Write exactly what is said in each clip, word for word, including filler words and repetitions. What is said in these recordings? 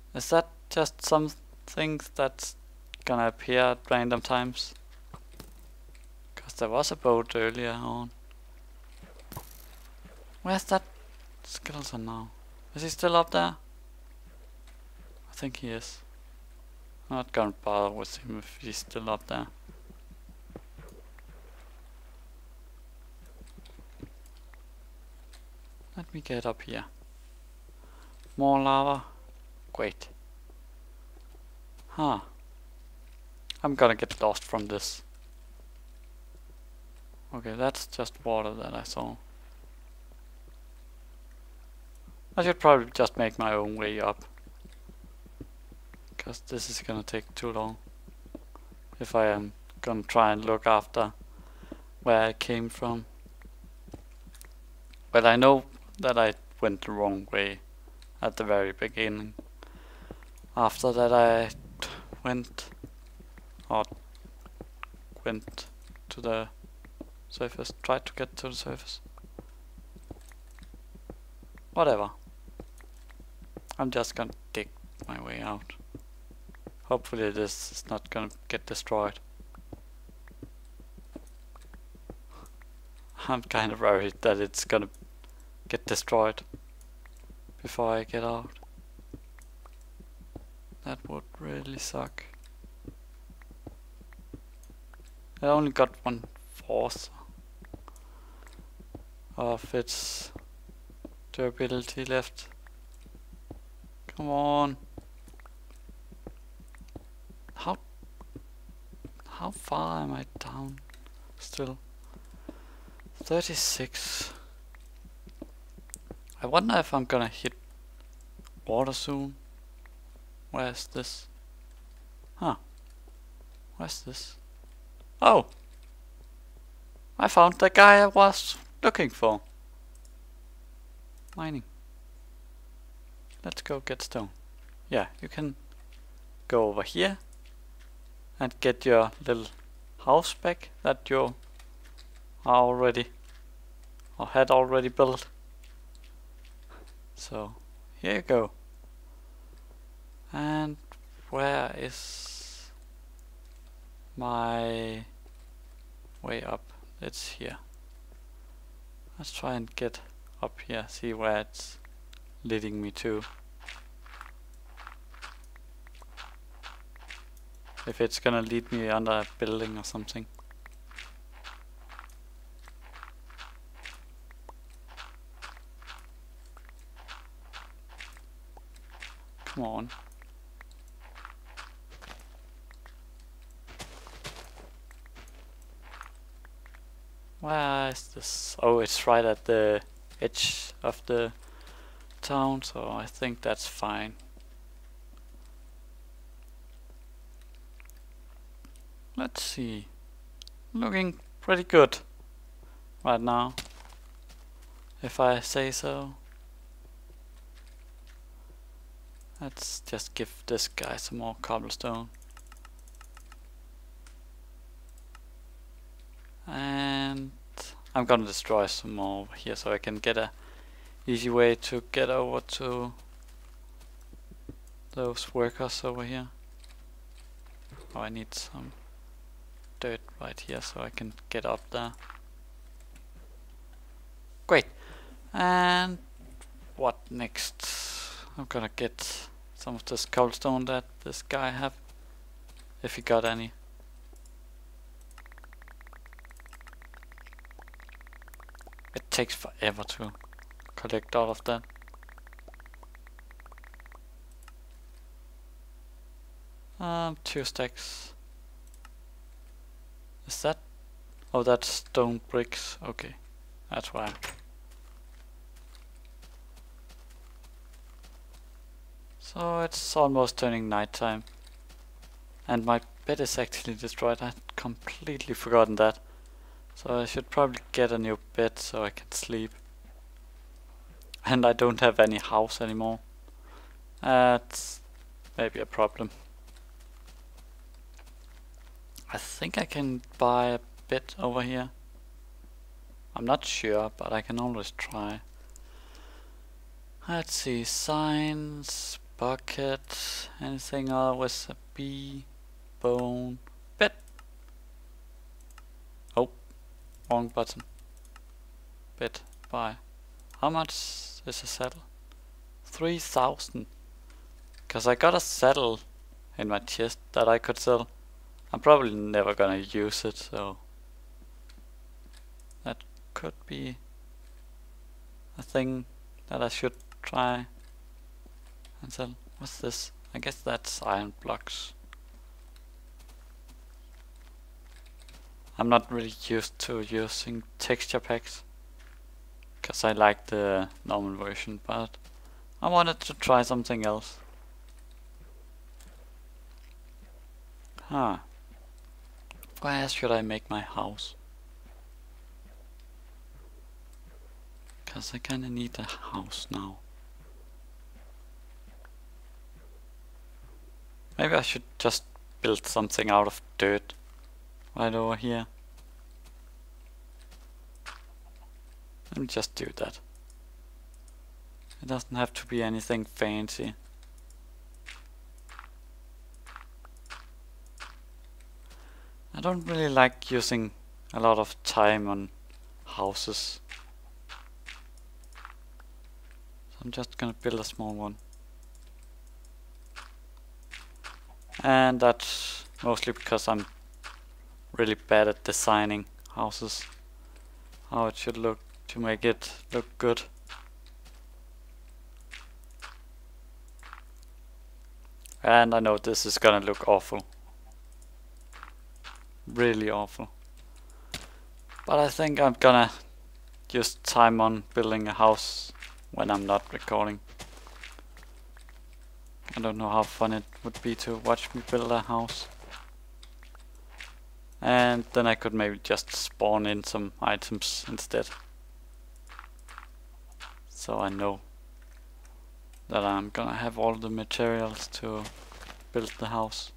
Is that just some things that's gonna appear at random times? Because there was a boat earlier on. Where's that skeleton now? Is he still up there? I think he is. I'm not gonna bother with him if he's still up there. Let me get up here. More lava. Great. Huh. I'm gonna get lost from this. Okay, that's just water that I saw. I should probably just make my own way up. Because this is gonna take too long. If I am gonna try and look after where I came from. But I know that I went the wrong way at the very beginning. After that I went or went to the surface, tried to get to the surface. Whatever. I'm just gonna dig my way out. Hopefully this is not gonna get destroyed. I'm kind of worried that it's gonna get destroyed before I get out. That would really suck. I only got one fourth of its durability left. Come on. How how far am I down still? thirty-six. I wonder if I'm gonna hit water soon. Where's this? Huh. Where's this? Oh! I found the guy I was looking for. Mining. Let's go get stone. Yeah, you can go over here and get your little house back that you are already or had already built. So here you go. And where is my way up? It's here. Let's try and get up here, see where it's leading me to. If it's gonna lead me under a building or something. Come on. Where is this? Oh, it's right at the edge of the town, so I think that's fine. Let's see. Looking pretty good right now, if I say so. Let's just give this guy some more cobblestone. And I'm gonna destroy some more over here so I can get a easy way to get over to those workers over here. Oh, I need some dirt right here so I can get up there. Great. And what next? I'm gonna get some of this cobblestone that this guy have, if he got any. It takes forever to collect all of that. Um, two stacks. Is that? Oh, that's stone bricks. Okay, that's why. So it's almost turning nighttime. And my bed is actually destroyed. I had completely forgotten that. So I should probably get a new bed so I can sleep. And I don't have any house anymore. That's maybe a problem. I think I can buy a bed over here. I'm not sure, but I can always try. Let's see, signs, bucket, anything else with a bee, bone, bed. Oh, wrong button. Bed, buy. How much is a saddle? three thousand. Cause I got a saddle in my chest that I could sell. I'm probably never gonna use it, so that could be a thing that I should try and sell. What's this? I guess that's iron blocks. I'm not really used to using texture packs, cause I like the normal version, but I wanted to try something else. Huh. Where should I make my house? Cause I kinda need a house now. Maybe I should just build something out of dirt right over here. Let me just do that. It doesn't have to be anything fancy. I don't really like using a lot of time on houses. So I'm just gonna build a small one. And that's mostly because I'm really bad at designing houses. How it should look to make it look good. And I know this is gonna look awful. Really awful. But I think I'm gonna use time on building a house when I'm not recording. I don't know how fun it would be to watch me build a house. And then I could maybe just spawn in some items instead. So I know that I'm gonna have all the materials to build the house.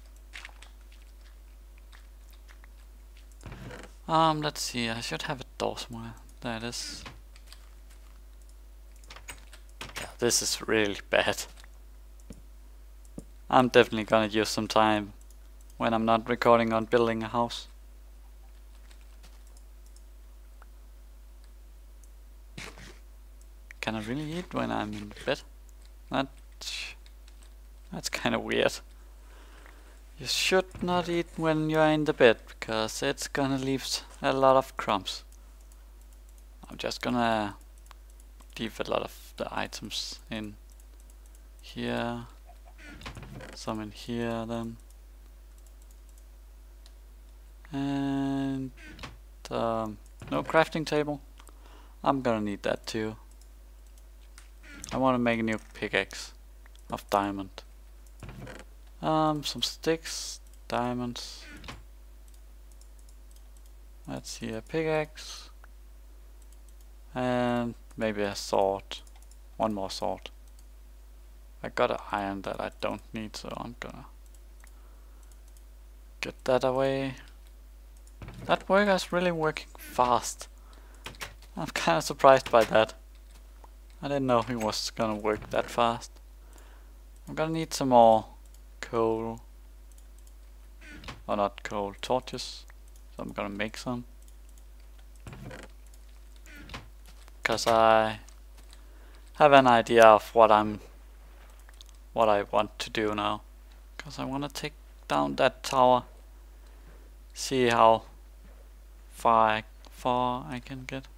Um, let's see, I should have a door somewhere. There it is. Yeah, this is really bad. I'm definitely gonna use some time when I'm not recording on building a house. Can I really eat when I'm in bed? That, that's kinda weird. You should not eat when you're in the bed, because it's gonna leave a lot of crumbs. I'm just gonna leave a lot of the items in here, some in here then. And um, no crafting table. I'm gonna need that too. I wanna make a new pickaxe of diamond. Um, some sticks, diamonds. Let's see, a pickaxe. And maybe a sword. One more sword. I got an iron that I don't need, so I'm gonna get that away. That worker is really working fast. I'm kinda surprised by that. I didn't know he was gonna work that fast. I'm gonna need some more coal, or not coal, torches, so I'm gonna make some, because I have an idea of what I'm what I want to do now, because I want to take down that tower, see how far I, far I can get.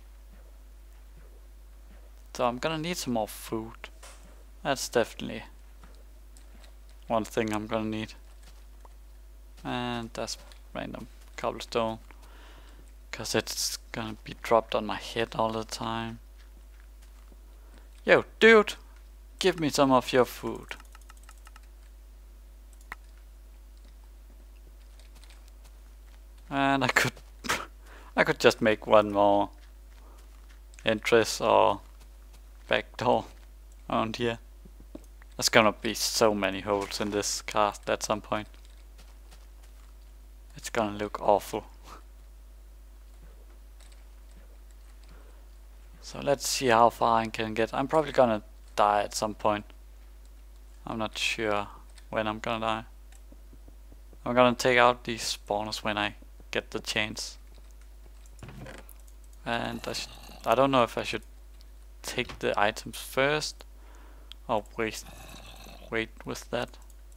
So I'm gonna need some more food. That's definitely one thing I'm gonna need. And that's random cobblestone, cause it's gonna be dropped on my head all the time. Yo, dude, give me some of your food. And I could I could just make one more entrance or back door around here. There's gonna be so many holes in this cast at some point. It's gonna look awful. So let's see how far I can get. I'm probably gonna die at some point. I'm not sure when I'm gonna die. I'm gonna take out these spawners when I get the chance. And I, sh I don't know if I should take the items first or wait, wait with that.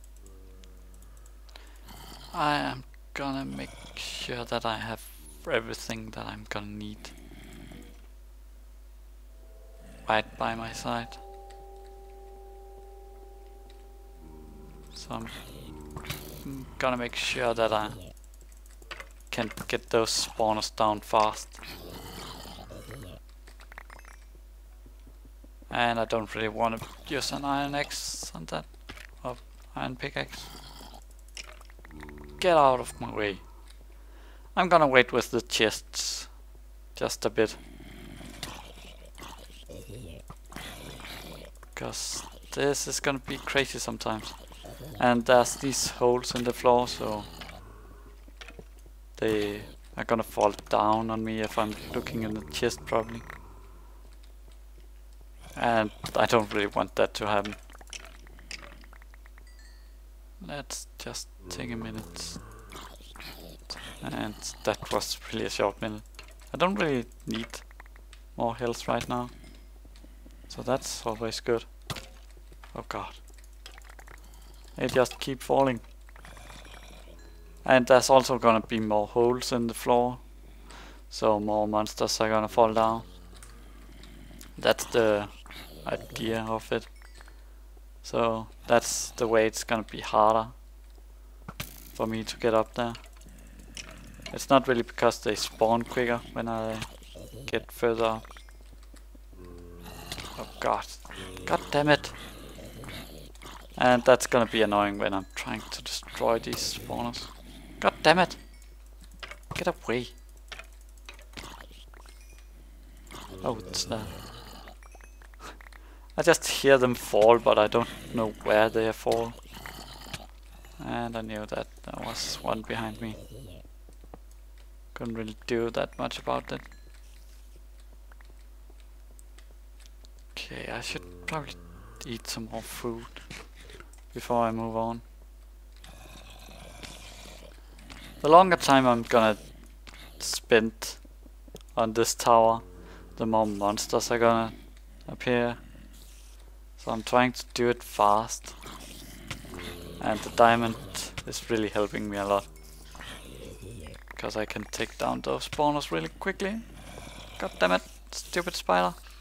I am gonna make sure that I have everything that I'm gonna need right by my side. So I'm gonna make sure that I can get those spawners down fast. And I don't really want to use an iron axe on that, or iron pickaxe. Get out of my way. I'm gonna wait with the chests just a bit. Because this is gonna be crazy sometimes. And there's these holes in the floor, so they are gonna fall down on me if I'm looking in the chest probably. And I don't really want that to happen. Let's just take a minute. And that was really a short minute. I don't really need more health right now. So that's always good. Oh god. They just keep falling. And there's also gonna be more holes in the floor. So more monsters are gonna fall down. That's the idea of it. So that's the way it's gonna be harder for me to get up there. It's not really because they spawn quicker when I get further up. Oh god. God damn it. And that's gonna be annoying when I'm trying to destroy these spawners. God damn it. Get away. Oh, it's that. I just hear them fall, but I don't know where they fall. And I knew that there was one behind me. Couldn't really do that much about it. Okay, I should probably eat some more food before I move on. The longer time I'm gonna spend on this tower, the more monsters are gonna appear. So I'm trying to do it fast. And the diamond is really helping me a lot. Because I can take down those spawners really quickly. God damn it, stupid spider.